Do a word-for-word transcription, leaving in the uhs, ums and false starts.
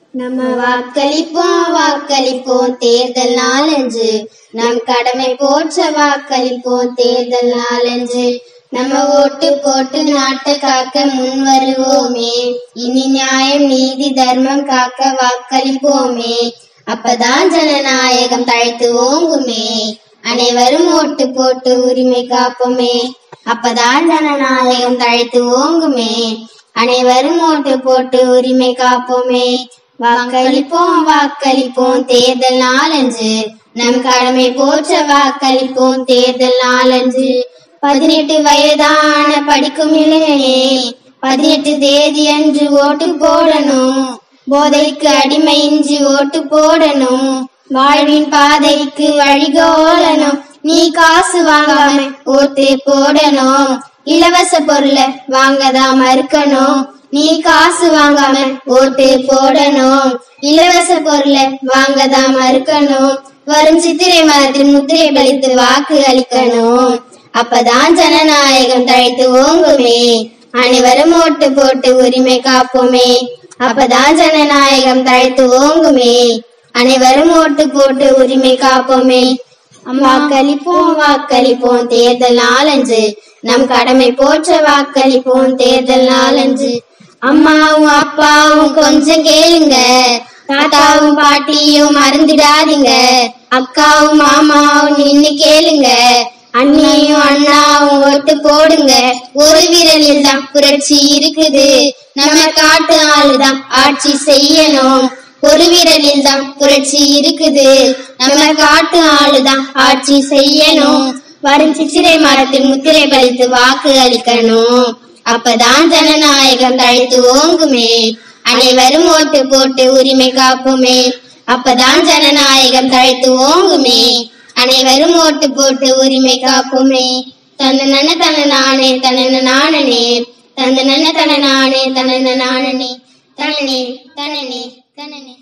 நம்ம வாக்களிப்போம் வாக்களிப்போம் தேர்தல் நாளன்று, நம் கடமை போற்ற வாக்களிப்போம் தேர்தல் நாளன்று. நம்ம ஓட்டு போட்டு நாட்டை காக்க முன் வருவோமே, இனி நியாயம் நீதி தர்மம் காக்க வாக்களிப்போமே. அப்பதான் ஜனநாயகம் தழைத்து ஓங்குமே, அனைவரும் ஓட்டு போட்டு உரிமை காப்போமே. அப்பதான் ஜனநாயகம் தழைத்து ஓங்குமே, அனைவரும் ஓட்டு போட்டு உரிமை காப்போமே. வாக்களிப்போம் வாக்களிப்போம் தேர்தல் நாளன்று, நம் கடமை போற்ற வாக்களிப்போம் தேர்தல் நாளன்று. பதினெட்டு வயதான படிக்கும் இளைஞனே, பதினெட்டு தேதி அன்று ஓட்டு போடணும். போதைக்கு அடிமையின்றி ஓட்டு போடணும். வாழ்வின் பாதைக்கு வழிகோலணும். நீ காசு வாங்காம ஓட்டு போடணும். இலவச பொருளை வாங்கதான் மறுக்கணும். நீ காசு வாங்காம ஓட்டு போடணும். இலவச பொருளை வாங்கதான் மறுக்கணும். வரும் சித்திரை மாதத்தில் முத்திரை பலித்து வாக்கு அளிக்கணும். அப்பதான் ஜனநாயகம் தழைத்து ஓங்குமே, அனைவரும் ஓட்டு போட்டு உரிமை காப்போமே. அப்பதான் ஜனநாயகம் தழைத்து ஓங்குமே, அனைவரும் ஓட்டு போட்டு உரிமை காப்போமே. வாக்களிப்போம் வாக்களிப்போம் தேர்தல் நாளன்று, நம் கடமை போற்ற வாக்களிப்போம் தேர்தல் நாளன்று. அம்மாவும் அப்பாவும் கொஞ்சம் கேளுங்க, தாத்தாவும் பாட்டியும் மறந்துடாதீங்க. அக்காவும் மாமாவும் நின்னு கேளுங்க, அண்ணியும் அண்ணாவும் ஓட்டு போடுங்க. ஒரு விரலில் தான் புரட்சி இருக்குது, நம்ம காட்டு ஆளுதான் ஆட்சி செய்யணும். ஒரு விரலில் தான் புரட்சி இருக்குது, நம்ம காட்டு ஆளுதான் ஆட்சி செய்யணும். வரும் சித்திரை மாதத்தில் முத்திரை பலித்து வாக்கு அளிக்கணும். அப்பதான் ஜனநாயகம் தழைத்து ஓங்குமே, அனைவரும் ஓட்டு போட்டு உரிமை காப்போமே. அப்பதான் ஜனநாயகம் தழைத்து ஓங்குமே, அனைவரும் ஓட்டு போட்டு உரிமை காப்போமே. தன்ன தன நானே தன நானனே, தந்த நன்ன தன நானே தன நானனே, தனனே தனனே தனனே.